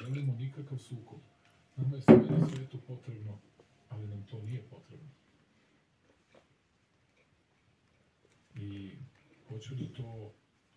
želimo nikakav sukob. Nama je sve na svijetu potrebno, ali nam to nije potrebno. I hoću da to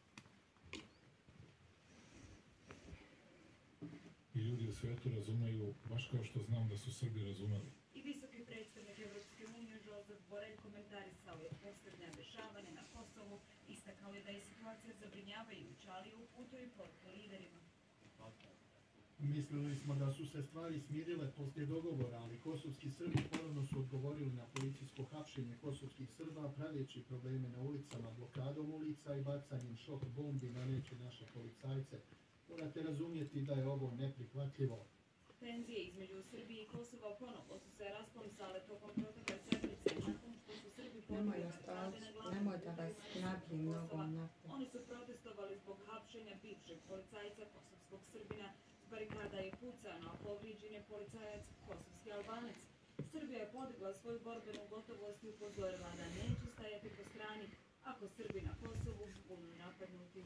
i ljudi u svijetu razumeju, baš kao što znam da su Srbi razumeli. I visoki predstavnik Evropske unije Josep Borrell komentarisao je posljednja dešavanja na Kosovu, istakao je da je situacija zabrinjavajuća, ali uputio i poruku liderima. Mislili smo da su se stvari smirile poslije dogovora, ali kosovski Srbi ponovno su odgovorili na policijsko hapšenje kosovskih Srba, praveći probleme na ulicama, blokadom ulica i bacanjem šok bombi na neke naše policajce. Morate razumjeti da je ovo neprihvatljivo. Tenzije između Srbije i Kosova ponovo su se rasplamsale tokom protekle sedmice, nakon što su Srbi podnijeli blokade na glavnom putu Kosova. Oni su protestovali zbog hapšenja bivšeg policajca kosovskog Srbina. Barikada je pucana, a povrijeđen je policajac kosovski Albanac. Srbija je podigla svoju borbenu gotovost i upozorila da neće stajati po strani ako Srbi na Kosovu budu napadnuti.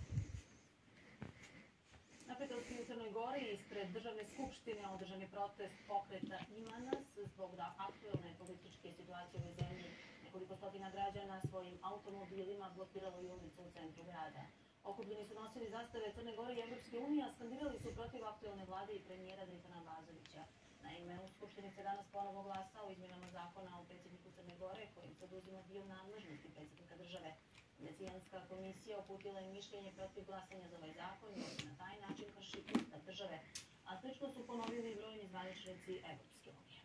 Napetosti u Crnoj Gori ispred državne skupštine održan je protest pokreta Ima nas zbog aktuelne političke situacije u zemlji. Nekoliko stotina građana svojim automobilima blokiralo i ulicu u centru grada. Okupljeni su nosili zastave Crne Gore i Evropske unije, a skandirali su protiv aktuelne vlade i premijera Dritana Bazovića. Naime, u Skupštini se danas ponovo glasa o izmjenama zakona o predsjedniku Crne Gore, kojim se oduzima dio nadležnosti predsjednika države. Venecijanska komisija uputila je mišljenje protiv glasanja za ovaj zakon i na taj način krši ustav države, a slično su ponovili brojni zvaničnici Evropske unije.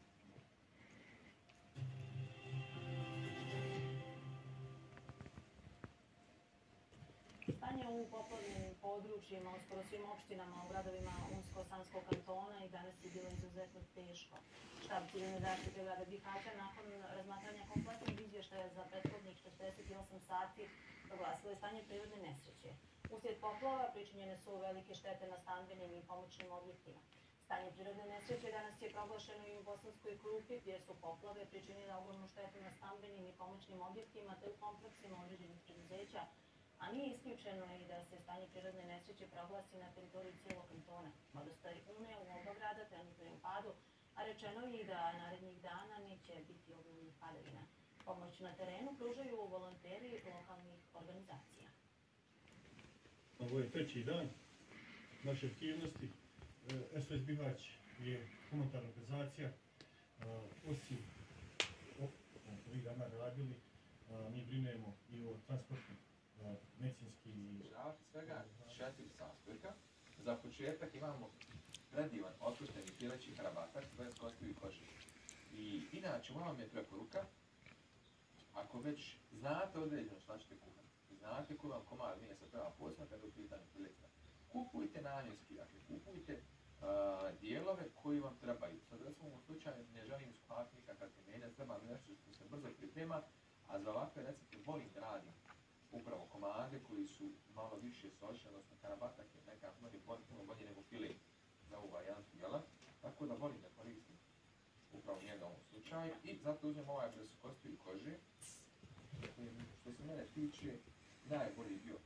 Stanje u poplavljenim područjima u skoro svim opštinama u gradovima Unsko-Sanskog kantona i danas je bilo izuzetno teško. Štab civilne zaštite grada Bihaća nakon razmatranja kompletnog izvještaja za prethodnih 48 sati proglasilo je stanje prirodne nesreće. Uslijed poplava pričinjene su velike štete na stambenim i pomoćnim objektima. Stanje prirodne nesreće danas je proglašeno i u Bosanskoj Krupi, gdje su poplave pričinile ogromnu štetu na stambenim i pomoćnim objektima te u kompleksima određenih preduzeća, a nije isključeno i da se stanje prirodne nesreće proglasi na teritoriji cijelog kantona. Vodostaj Une u oba grada trenutno je u padu, a rečeno je i da narednih dana neće biti ogromnih padavina. Pomoć na terenu pružaju volonteri lokalnih organizacija. Ovo je treći dan naše aktivnosti. SOS Bihać je humanitarna organizacija. Osim ovih dana radili, mi brinemo i o transportu medicinski i... Svega 4 sastojka. Za početak imamo predivan otpušteni pileći karabatak bez kostiju i kože. I inače, moja vam je preporuka, ako već znate određeno šta ćete kuhati, znate koji vam komad mjesta treba posma kada u pitanju pileća, kupujte namjenski, dakle kupujte dijelove koji vam trebaju. Sad recimo u slučaju ne želim skuhati nikakav temeljac, treba mi nešto što se brzo priprema, a za ovakve recepte volim da radim upravo komade koji su malo više sočne, odnosno karabatak je nekako puno bolje nego file za ovaj jedan jela, tako da volim da koristim upravo njega u ovom slučaju i zato uzmem ovaj bez kostiju i kože, što se mene tiče najbolji dio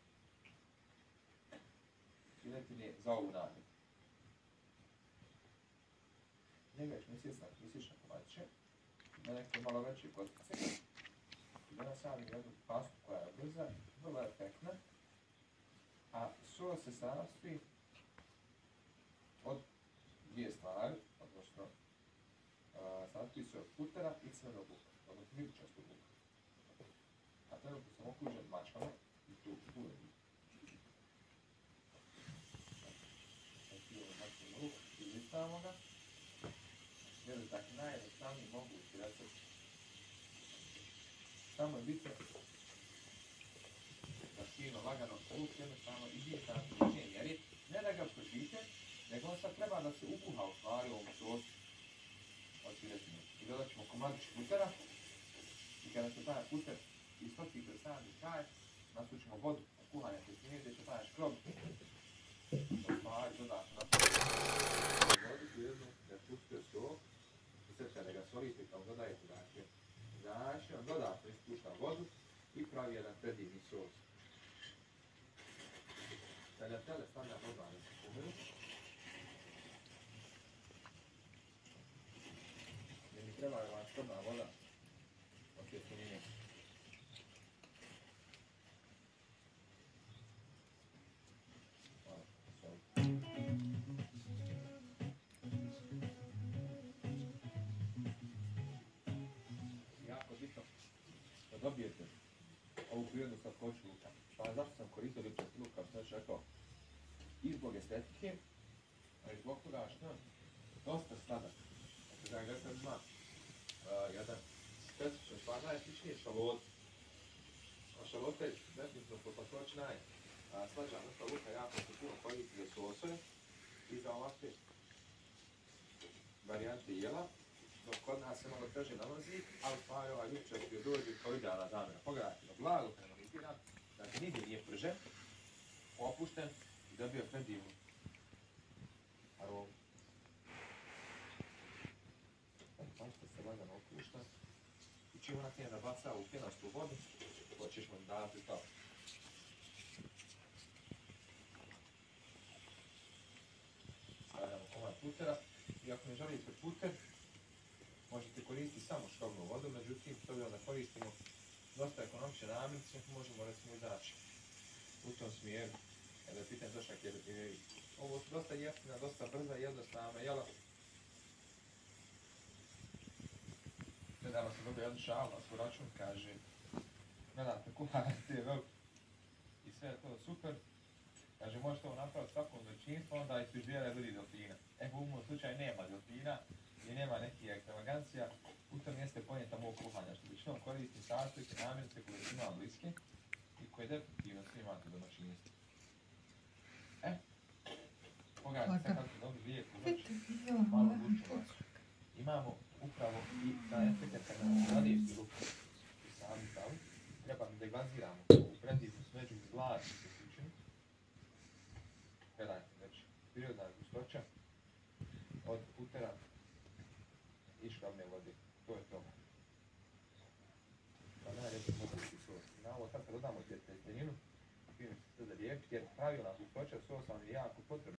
filetine za ovu namjeru. Njega ćemo sjesti na klasične komadiće, na neke malo veće kostice. Danas radim jednu pastu koja je brza, vrlo efektna, a sos se sastoji od dvije stvari, odnosno sastoji se od putera i crvenog luka, odnosno ljubičastog luka. A trenutno sam okružen mačkama i tu je mačkama luk, izlistavamo ga, jer je tako najjednostavniji mogući recept. Samo je bitno da fino, lagano, luk jednostavno izmijete na sličnije mjeri, ne da ga pržite, nego on sad treba da se ukuha u stvari u ovom sosu od filetine. I dodat ćemo komadić putera i kada se taj puter istopi kroz sami kraj, nasučimo vodu od kuhanja testine gdje će taj škrob od stvari dodatno napraviti. Vodu jednu da pustite sok i sad kada ga solite kao dodajete dakle znači, on dodatno ispušta vodu i pravi jedan predivni sos. Tagliatelle stavljam odmah da se pomeru. treba vam skromna voda od jeftinjenja. Jako bitno da dobijete ovu prirodnu slatkoću luka. Pa zašto sam koristio ljučasti luk, kao što sam već rekao, i zbog estetike, a i zbog toga što je dosta sladak. Dakle, da ga ima jedan specifičan stvar, najsličniji je šalot. A šalota je definitivno po slatkoći najslađa vrsta luka, jako se puno koristi za sosove i za ovakve varijante jela, dok kod nas se malo teže nalazi, ali pa je ovaj ljučasti od dođe kao idealna zamjena. Pogledajte, no blago kanaliziran, dakle nigdje nije pržen, opušten i dobio predivnu aromu. Pašte se lagano opušta i čim ona krene da baca u pjenastu vodu, to ćeš mu dati kao. Stavljamo komad putera i ako ne želite puter, možete koristiti samo škrobnu vodu, međutim, s obzirom da koristimo dosta ekonomične namirnice, možemo recimo izaći u tom smjeru. Kada je pitanje došak jer ovo su dosta jeftina, dosta brza i jednostavna jela. Nedavno sam dobio jednu šalu na svoj račun, kaže, gledate kuhane TV i sve je to super. Kaže, možete ovo napraviti svakom domaćinstvu, onda ispižbijale ljudi delfina. U mom slučaju nema delfina i nema nekih ekstravagancija, u tom jeste ponijeta mog kuhanja, što većinom koristim sastojke, namirnice koje su imam bliske i koje definitivno svi imate u domaćinstvu. Pogledajte sad kako dobro lijepo znači, malo luču masu. Imamo upravo i ta efekt kada nam radijski luk i sami stavu, treba da glaziramo u predivnu smeđu iz zlačne tekućine. Gledajte, znači, prirodna gustoća od putera i škrobne vode. To je to. Pa najljepši mogući sos. Na ovo sad kad dodamo tjesteninu, film se sve zalijepiti jer pravilna gustoća sosa vam je jako potrebna.